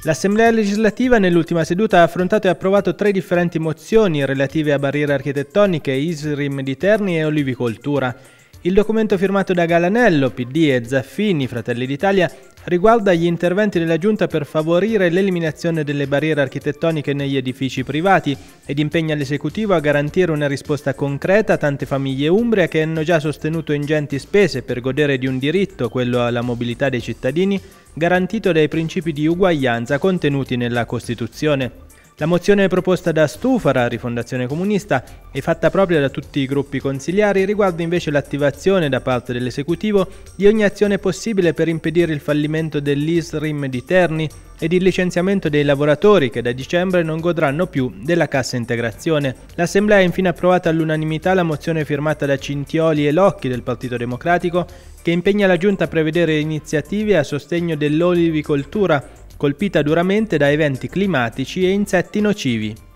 L'Assemblea legislativa nell'ultima seduta ha affrontato e approvato 3 differenti mozioni relative a barriere architettoniche, ISRIM di Terni e olivicoltura. Il documento firmato da Galanello, PD e Zaffini, Fratelli d'Italia, riguarda gli interventi della Giunta per favorire l'eliminazione delle barriere architettoniche negli edifici privati ed impegna l'Esecutivo a garantire una risposta concreta a tante famiglie umbre che hanno già sostenuto ingenti spese per godere di un diritto, quello alla mobilità dei cittadini, garantito dai principi di uguaglianza contenuti nella Costituzione. La mozione proposta da Stufara, Rifondazione Comunista, e fatta propria da tutti i gruppi consiliari riguarda invece l'attivazione da parte dell'Esecutivo di ogni azione possibile per impedire il fallimento dell'ISRIM di Terni ed il licenziamento dei lavoratori che da dicembre non godranno più della cassa integrazione. L'Assemblea ha infine approvato all'unanimità la mozione firmata da Cintioli e Locchi del Partito Democratico che impegna la Giunta a prevedere iniziative a sostegno dell'olivicoltura colpita duramente da eventi climatici e insetti nocivi.